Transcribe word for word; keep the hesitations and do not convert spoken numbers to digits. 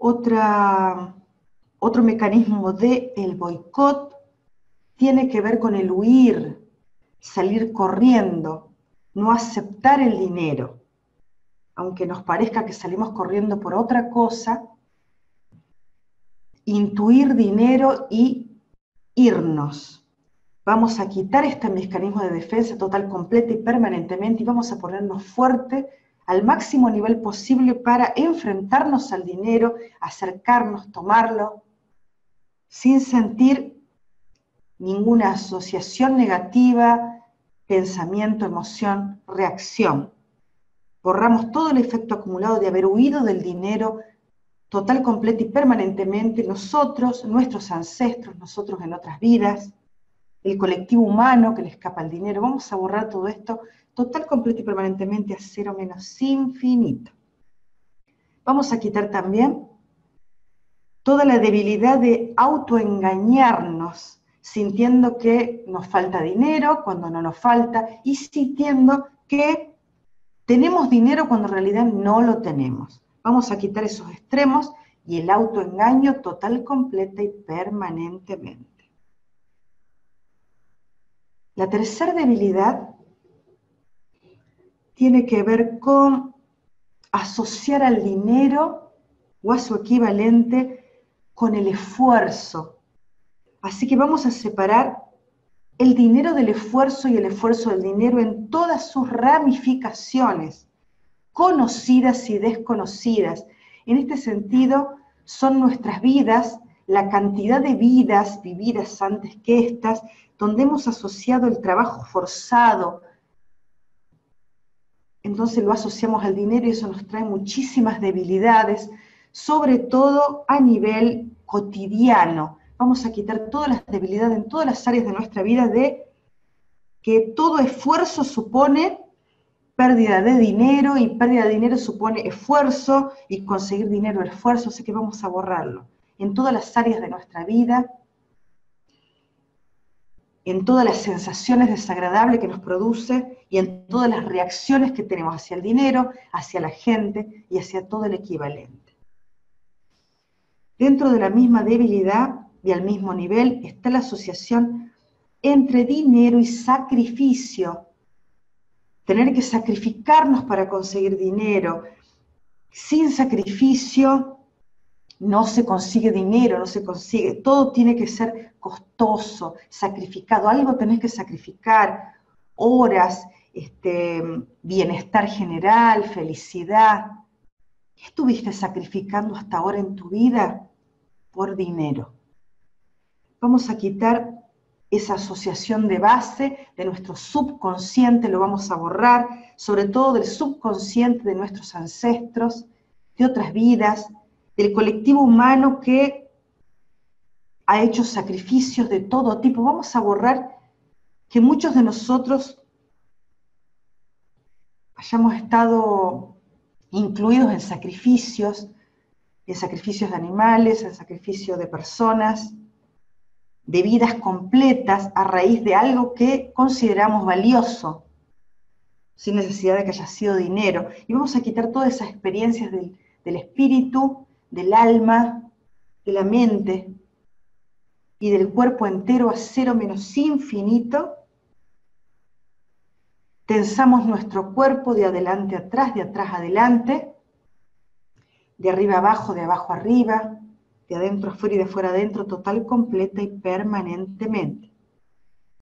Otra, otro mecanismo del boicot tiene que ver con el huir, salir corriendo, no aceptar el dinero. Aunque nos parezca que salimos corriendo por otra cosa, intuir dinero y irnos. Vamos a quitar este mecanismo de defensa total, completa y permanentemente y vamos a ponernos fuerte al máximo nivel posible para enfrentarnos al dinero, acercarnos, tomarlo, sin sentir ninguna asociación negativa, pensamiento, emoción, reacción. Borramos todo el efecto acumulado de haber huido del dinero total, completo y permanentemente, nosotros, nuestros ancestros, nosotros en otras vidas, el colectivo humano que le escapa al dinero. Vamos a borrar todo esto total, completo y permanentemente a cero menos infinito. Vamos a quitar también toda la debilidad de autoengañarnos, sintiendo que nos falta dinero cuando no nos falta y sintiendo que tenemos dinero cuando en realidad no lo tenemos. Vamos a quitar esos extremos y el autoengaño total, completa y permanentemente. La tercera debilidad tiene que ver con asociar al dinero o a su equivalente con el esfuerzo. Así que vamos a separar el dinero del esfuerzo y el esfuerzo del dinero en todas sus ramificaciones, conocidas y desconocidas. En este sentido, son nuestras vidas, la cantidad de vidas vividas antes que estas, donde hemos asociado el trabajo forzado. Entonces lo asociamos al dinero y eso nos trae muchísimas debilidades, sobre todo a nivel cotidiano. Vamos a quitar todas las debilidades en todas las áreas de nuestra vida de que todo esfuerzo supone pérdida de dinero y pérdida de dinero supone esfuerzo y conseguir dinero es esfuerzo, así que vamos a borrarlo en todas las áreas de nuestra vida, en todas las sensaciones desagradables que nos produce y en todas las reacciones que tenemos hacia el dinero, hacia la gente y hacia todo el equivalente. Dentro de la misma debilidad y al mismo nivel está la asociación entre dinero y sacrificio. Tener que sacrificarnos para conseguir dinero. Sin sacrificio no se consigue dinero, no se consigue, todo tiene que ser costoso, sacrificado, algo tenés que sacrificar, horas, este, bienestar general, felicidad. ¿Qué estuviste sacrificando hasta ahora en tu vida? Por dinero. Vamos a quitar esa asociación de base de nuestro subconsciente, lo vamos a borrar, sobre todo del subconsciente de nuestros ancestros, de otras vidas, del colectivo humano que ha hecho sacrificios de todo tipo. Vamos a borrar que muchos de nosotros hayamos estado incluidos en sacrificios, en sacrificios de animales, en sacrificios de personas, de vidas completas a raíz de algo que consideramos valioso, sin necesidad de que haya sido dinero. Y vamos a quitar todas esas experiencias del, del espíritu, del alma, de la mente y del cuerpo entero a cero menos infinito. Tensamos nuestro cuerpo de adelante a atrás, de atrás a adelante, de arriba a abajo, de abajo a arriba, de adentro a afuera y de fuera a adentro, total, completa y permanentemente.